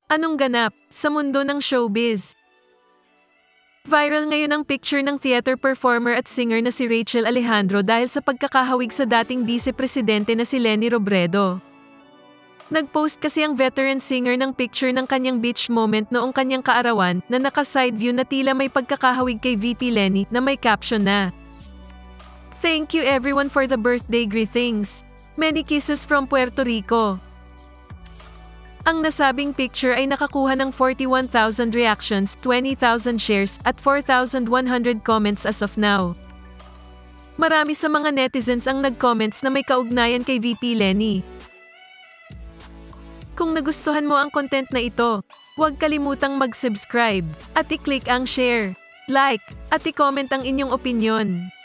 Anong ganap sa mundo ng showbiz? Viral ngayon ang picture ng theater performer at singer na si Rachel Alejandro dahil sa pagkakahawig sa dating vice-presidente na si Leni Robredo. Nag-post kasi ang veteran singer ng picture ng kanyang beach moment noong kanyang kaarawan na naka-side view na tila may pagkakahawig kay VP Leni na may caption na, "Thank you everyone for the birthday greetings. Many kisses from Puerto Rico." Ang nasabing picture ay nakakuha ng 41,000 reactions, 20,000 shares at 4,100 comments as of now. Marami sa mga netizens ang nag-comments na may kaugnayan kay VP Leni. Kung nagustuhan mo ang content na ito, huwag kalimutang mag-subscribe at i-click ang share, like, at i-comment ang inyong opinyon.